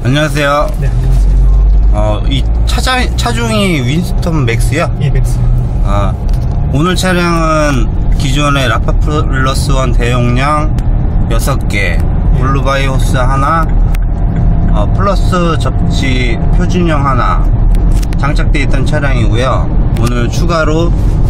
안녕하세요. 네, 안녕하세요. 이 차종이 윈스턴 맥스요? 예, 맥스. 오늘 차량은 기존의 라파 플러스 1 대용량 6개, 블루바이 호스 하나, 플러스 접지 표준형 하나 장착되어 있던 차량이고요. 오늘 추가로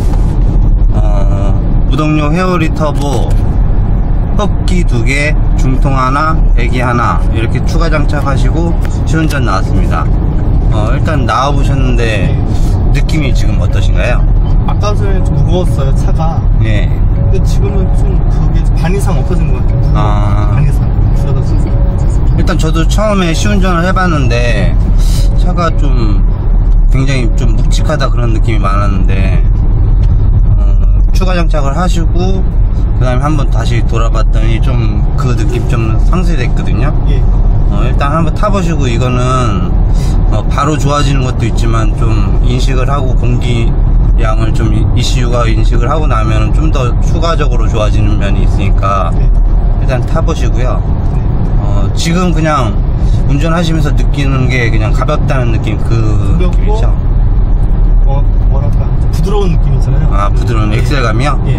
무동력 회오리 터보 흡기 2개, 중통 하나, 배기 하나 이렇게 추가 장착하시고 시운전 나왔습니다. 일단 나와보셨는데 느낌이 지금 어떠신가요? 아까 전에 좀 무거웠어요, 차가. 예. 근데 지금은 좀 그게 반 이상 없어진 것 같아요. 반 이상 줄어들었어요. 일단 저도 처음에 시운전을 해봤는데 차가 좀 굉장히 좀 묵직하다 그런 느낌이 많았는데 추가 장착을 하시고 그 다음에 한번 다시 돌아봤더니 좀 그 느낌 좀 상쇄됐거든요. 예. 일단 한번 타보시고 이거는 바로 좋아지는 것도 있지만 좀 인식을 하고 공기 양을 좀 ECU가 인식을 하고 나면 좀 더 추가적으로 좋아지는 면이 있으니까 일단 타보시고요. 지금 그냥 운전하시면서 느끼는 게 그냥 가볍다는 느낌, 그 느낌이죠? 뭐랄까 부드러운 느낌이잖아요. 부드러운 엑셀감이요? 예.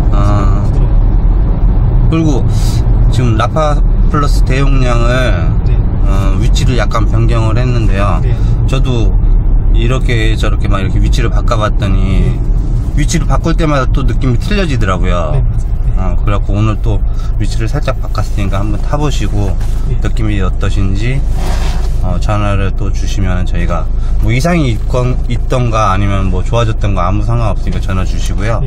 그리고 지금 라파 플러스 대용량을 위치를 약간 변경을 했는데요. 저도 이렇게 저렇게 막 이렇게 위치를 바꿔봤더니 위치를 바꿀 때마다 또 느낌이 틀려지더라고요. 그래갖고 오늘 또 위치를 살짝 바꿨으니까 한번 타보시고 느낌이 어떠신지 전화를 또 주시면 저희가 뭐 이상이 있던가 아니면 뭐 좋아졌던가 아무 상관없으니까 전화 주시고요.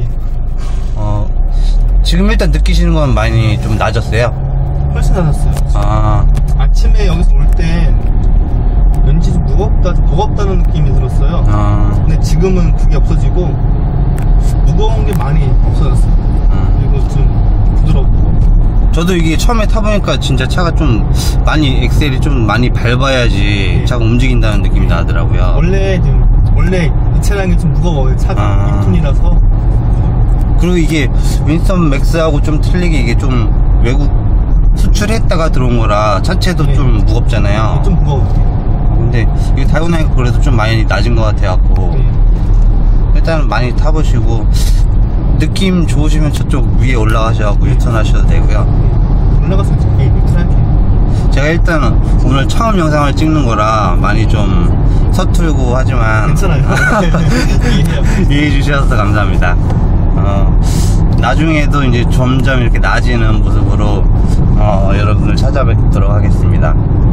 지금 일단 느끼시는 건 많이 좀 낮았어요? 훨씬 낮았어요. 아침에 여기서 올 때 왠지 좀 무겁다는 느낌이 들었어요. 근데 지금은 그게 없어지고 무거운 게 많이 없어졌어요. 그리고 좀 부드럽고. 저도 이게 처음에 타보니까 진짜 차가 좀 많이 엑셀이 좀 많이 밟아야지 차가 움직인다는 느낌이 나더라고요. 원래 이 차량이 좀 무거워요. 차가 2톤이라서. 그리고 이게 윈스턴 맥스하고 좀 틀리게 이게 좀 외국 수출했다가 들어온 거라 차체도 좀 무겁잖아요. 좀 무거워요. 근데 이게 타고나니까 그래도 좀 많이 낮은 것 같아갖고 일단 많이 타보시고 느낌 좋으시면 저쪽 위에 올라가셔갖고 유턴하셔도 되고요. 올라가서 유턴할게요. 제가 일단은 오늘 처음 영상을 찍는 거라 많이 좀 서툴고 하지만 괜찮아요. 이해해 주셔서 감사합니다. 나중에도 이제 점점 이렇게 나아지는 모습으로 여러분을 찾아뵙도록 하겠습니다.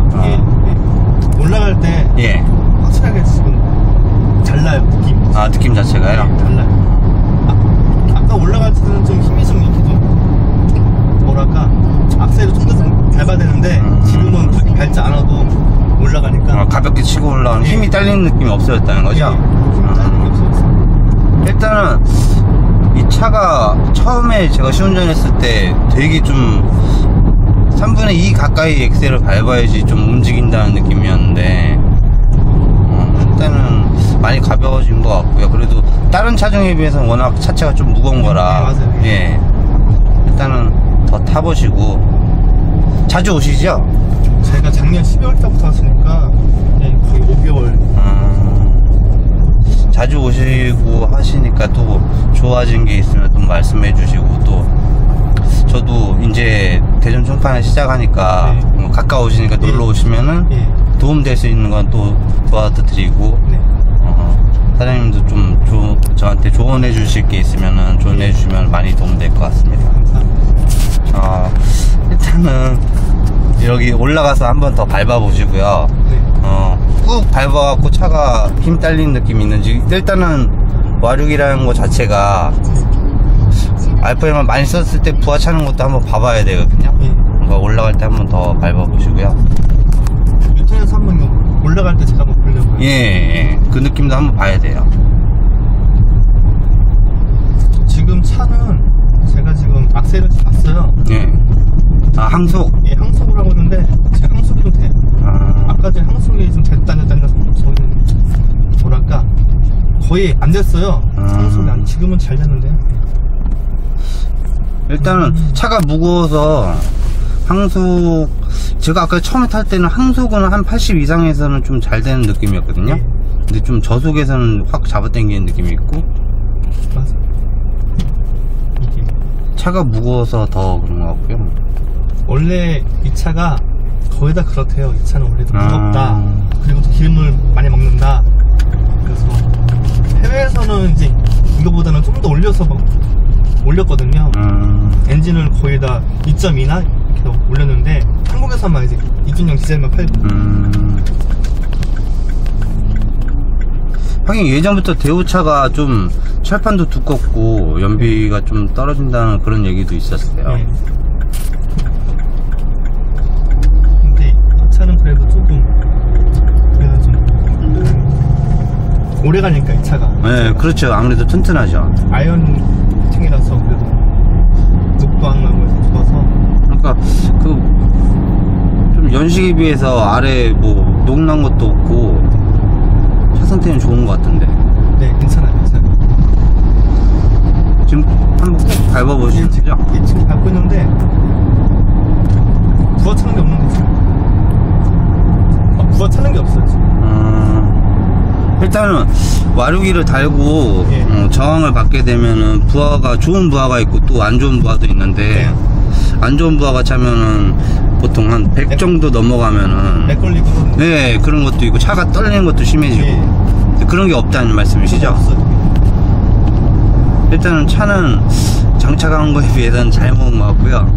올라갈 때 확실하게 지금 달라요, 느낌. 느낌 자체가요? 네, 달라요. 아까 올라갈 때는 좀 힘이 좀 이렇게 좀 뭐랄까 악셀을 좀 더 밟아야 되는데 지금은 그렇게 밟지 않아도 올라가니까 가볍게 치고 올라오는 힘이 딸리는 느낌이 없어졌다는 거죠? 힘이 딸리는 게 없어졌어요. 일단은 이 차가 처음에 제가 시운전했을 때 되게 좀 3분의 2 가까이 엑셀을 밟아야지 좀 움직인다는 느낌이었는데 일단은 많이 가벼워진 것 같고요. 그래도 다른 차종에 비해서 워낙 차체가 좀 무거운 거라 일단은 더 타보시고. 자주 오시죠? 제가 작년 12월 달부터 왔으니까 거의 5개월. 자주 오시고 하시니까 또 좋아진 게 있으면 또 말씀해 주시고, 또 저도 이제 대전 총판을 시작하니까 가까우시니까 놀러 오시면은 도움될 수 있는 건 또 도와드리고 사장님도 좀 저한테 조언해 주실 게 있으면은 조언해 주시면 많이 도움될 것 같습니다. 일단은 여기 올라가서 한번 더 밟아 보시고요. 꾹 밟아갖고 차가 힘 딸리는 느낌이 있는지, 일단은 와륙이라는 거 자체가 알파에만 많이 썼을 때 부하 차는 것도 한번 봐봐야 되거든요. 그러니까 올라갈 때 한번 더 밟아 보시고요. 유턴에서 한번 올라갈 때 제가 한번 보려고요. 그 느낌도 한번 봐야 돼요. 지금 차는 제가 지금 악셀을 봤어요. 항속? 항속을 하고 있는데 제 항속이 좀 돼요. 아까 전에 항속이 좀 됐다 저기는 뭐랄까 거의 안 됐어요. 항속이 지금은 잘 됐는데요. 일단은 차가 무거워서 항속 제가 아까 처음에 탈 때는 항속은 한 80 이상에서는 좀 잘 되는 느낌이었거든요. 네. 근데 좀 저속에서는 확 잡아당기는 느낌이 있고. 맞아. 이게 차가 무거워서 더 그런 것 같고요. 원래 이 차가 거의 다 그렇대요. 이 차는 원래도 무겁다. 그리고 또 기름을 많이 먹는다. 그래서 해외에서는 이제 이거보다는 좀 더 올려서 막 올렸거든요. 엔진을 거의 다 2.2나 이렇게 올렸는데 한국에서만 이제 2.0 디젤만 팔고. 하긴 예전부터 대우차가 좀 철판도 두껍고 연비가 좀 떨어진다는 그런 얘기도 있었어요. 네. 근데 이 차는 그래도 조금 오래 가니까 이 차가. 네, 그렇죠. 아무래도 튼튼하죠. 아이언 팅이라서 그래도 녹도 안 나고 해서 좋아서. 그러니까 그 좀 연식에 비해서 아래 뭐 녹난 것도 없고 차 상태는 좋은 것 같은데. 네, 괜찮아요. 지금 한번 꼭 밟아보시죠. 지금 밟고 있는데 부하 차는 게 없는 거죠. 부하 차는 게 없어요 지금. 일단은 와류기를 달고 예. 저항을 받게 되면은 부하가 좋은 부하가 있고 또 안 좋은 부하도 있는데 안 좋은 부하가 차면은 보통 한 100 정도 넘어가면은 렉 걸리고. 네, 그런 것도 있고 차가 떨리는 것도 심해지고. 예. 그런 게 없다는 말씀이시죠? 없어요. 일단은 차는 장착한 거에 비해서는 잘 먹은 것 같고요.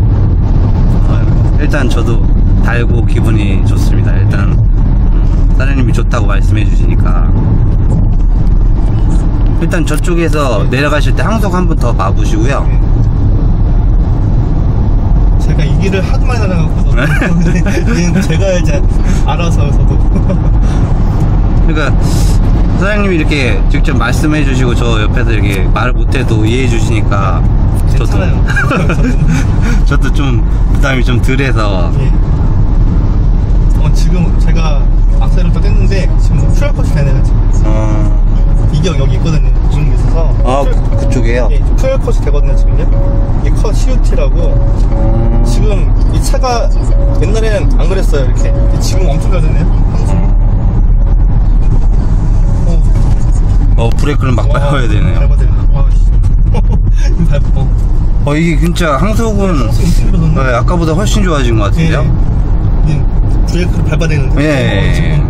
일단 저도 달고 기분이 좋습니다. 일단 사장님이 좋다고 말씀해 주시니까. 일단 저쪽에서 내려가실 때 항속 한 번 더 봐보시고요. 제가 이 길을 하도 많이 다녀갖고 제가 이제 알아서 저도. 그러니까 사장님이 이렇게 직접 말씀해 주시고 저 옆에서 이렇게 말을 못해도 이해해 주시니까 괜찮아요. 저도 좀 부담이 좀 덜해서. 예. 지금 제가 악셀을 또 뗐는데 지금 퓨얼컷이 되네요 지금. 이게 여기 있거든요. 주는 게 있어서. 그쪽에요? 예, 퓨얼컷이 되거든요 지금요. 이게 컷 CUT라고. 지금 이 차가 옛날에는 안 그랬어요 이렇게. 지금 엄청 잘 됐네요. 브레이크는 막 밟아야 되네요. 밟아야 되네요. 이게 진짜 항속은 아까보다 훨씬 좋아진 것 같은데요? 브레이크를 밟아야 되는데. 예.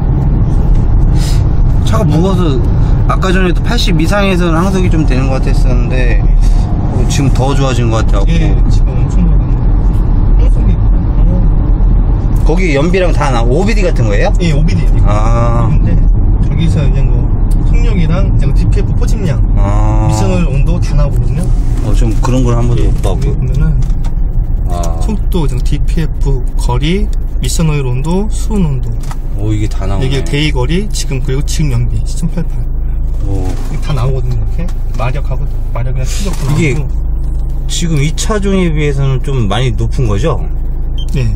차가 무거워서 아까 전에도 80 이상에서는 항속이 좀 되는 것 같았었는데 지금 더 좋아진 것 같아요. 예, 지금 엄청 좋아졌네. 항속이. 거기 연비랑 다 OBD 같은 거예요? 예, OBD. 근데 저기서 이제 속력이랑 DPF 포집량, 미션오일 온도 다 나오거든요. 좀 그런 걸 한 번도 못 봤고. 보면은 속도, DPF 거리, 미션오일 온도, 수온 온도. 이게 다 나오네. 이게 데이 거리, 지금 그리고 지금 연비 1088. 이게 다 나오거든요. 이렇게 마력하고 마력이랑 출력도 나오고. 이게 지금 이 차종에 비해서는 좀 많이 높은 거죠? 네.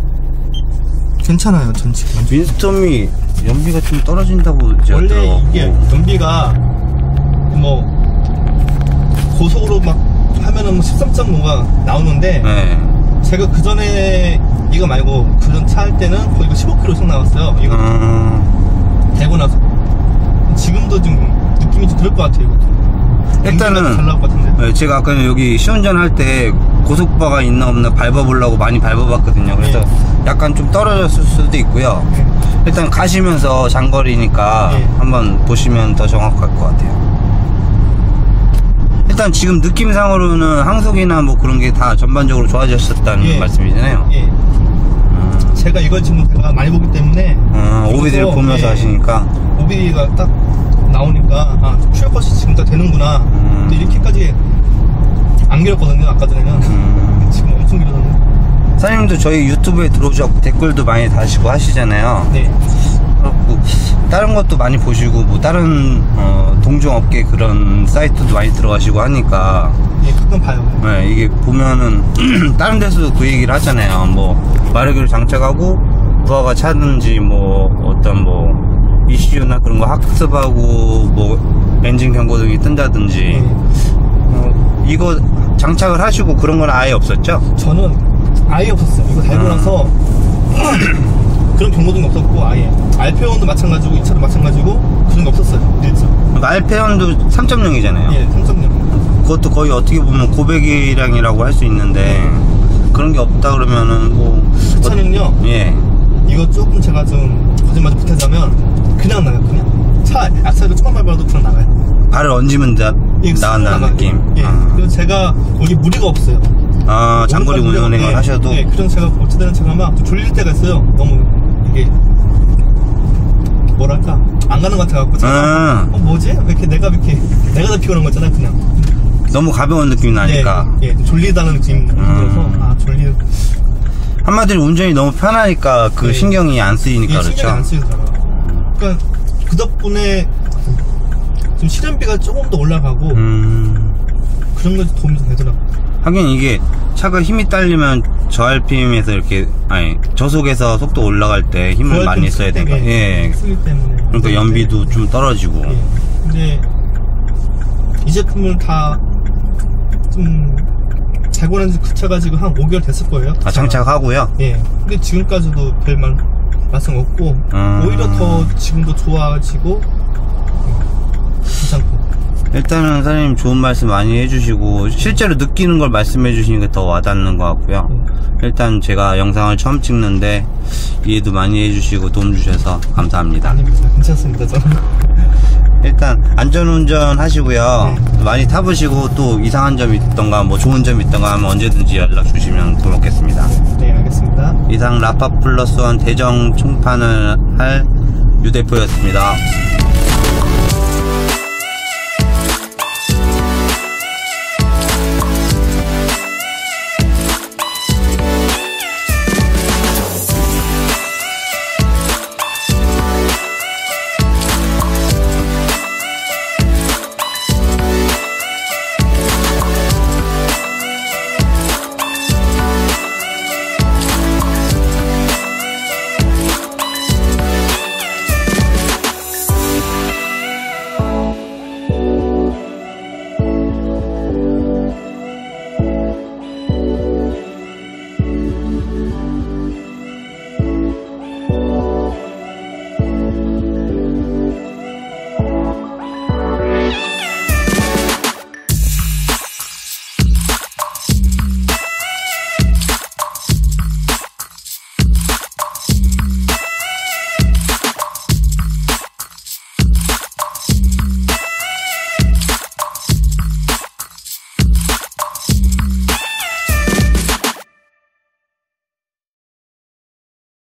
괜찮아요, 전 지금. 윈스톰이 연비가 좀 떨어진다고 제가 원래 들어봤고. 이게 연비가 뭐 고속으로 막 하면은 13.5가 나오는데 제가 그 전에 이거 말고 그전 차 할 때는 거의 15km 이상 나왔어요. 이거 대고 나서 지금도 좀 느낌이 좀 그럴 것 같아요. 일단은 잘 나올 것 같은데. 제가 아까 여기 시운전 할 때 고속바가 있나 없나 밟아보려고 많이 밟아봤거든요. 그래서 약간 좀 떨어졌을 수도 있고요. 일단 가시면서 장거리니까 한번 보시면 더 정확할 것 같아요. 일단 지금 느낌상으로는 항속이나 뭐 그런 게 다 전반적으로 좋아졌었다는 말씀이잖아요. 제가 이걸 지금 제가 많이 보기 때문에 OBD를 보면서 하시니까 OBD가 딱 나오니까 퓨얼컷이 지금 다 되는구나. 근데 이렇게까지 안 길었거든요 아까 전에는. 지금 엄청 길어졌네. 사장님도 저희 유튜브에 들어오셔서 댓글도 많이 다시고 하시잖아요. 네. 그렇고 다른 것도 많이 보시고 뭐 다른 동종업계 그런 사이트도 많이 들어가시고 하니까 그건 봐요. 네, 이게 보면은 다른 데서도 그 얘기를 하잖아요. 뭐 마력기를 장착하고 부하가 차든지 뭐 어떤 뭐 ECU나 그런 거 학습하고 뭐 엔진 경고등이 뜬다든지 이거 장착을 하시고 그런 건 아예 없었죠? 저는 아예 없었어요. 이거 달고 나서 그런 경고등이 없었고 아예 알페온도 마찬가지고 이 차도 마찬가지고 그런 게 없었어요. 1점. 알페온도 3.0이잖아요. 예, 3.0. 그것도 거의 어떻게 보면 고배기량이라고 할 수 있는데 그런 게 없다 그러면은 뭐 그 차는요. 예. 이거 조금 제가 좀 거짓말 보태자면 그냥 나가요. 그냥 차 악셀을 조금만 밟아도 그냥 나가요. 발을 얹으면 나간다는 느낌. 예. 그리고 제가 여기 무리가 없어요. 아, 장거리 운행을 예, 하셔도. 예. 그래서 제가 어찌되는 차가 막 졸릴 때가 있어요. 너무 이게 뭐랄까 안 가는 것 같아갖고 차가 뭐지? 왜 이렇게 내가 다 피곤한 거잖아 그냥. 너무 가벼운 느낌이 나니까. 예, 좀 졸리다는 느낌이 들어서 졸리는. 한마디로 운전이 너무 편하니까 그 네. 신경이 안 쓰이니까. 그렇죠. 신경이 안 쓰이더라고요. 그러니까 그 덕분에 좀 실현비가 조금 더 올라가고 그런 것도 도움이 좀 되더라고요. 하긴 이게 차가 힘이 딸리면 저RPM에서 이렇게 저속에서 속도 올라갈 때 힘을 많이 써야 되니까. 예. 쓰기 때문에. 그러니까 연비도 좀 떨어지고. 예. 근데 이 제품을 다 좀 재고난 지 그 차가 지금 한 5개월 됐을 거예요. 아, 장착하고요? 예. 근데 지금까지도 별 말씀 없고 오히려 더 지금도 좋아지고 괜찮고. 일단은 사장님 좋은 말씀 많이 해주시고 실제로 느끼는 걸 말씀해 주시니까 더 와닿는 것 같고요. 일단 제가 영상을 처음 찍는데 이해도 많이 해주시고 도움 주셔서 감사합니다. 아닙니다. 괜찮습니다. 저는. 일단 안전운전 하시고요. 많이 타보시고 또 이상한 점이 있던가 뭐 좋은 점이 있던가 하면 언제든지 연락 주시면 고맙겠습니다. 네, 알겠습니다. 이상 라파+1 대정 총판을 할 유대표였습니다.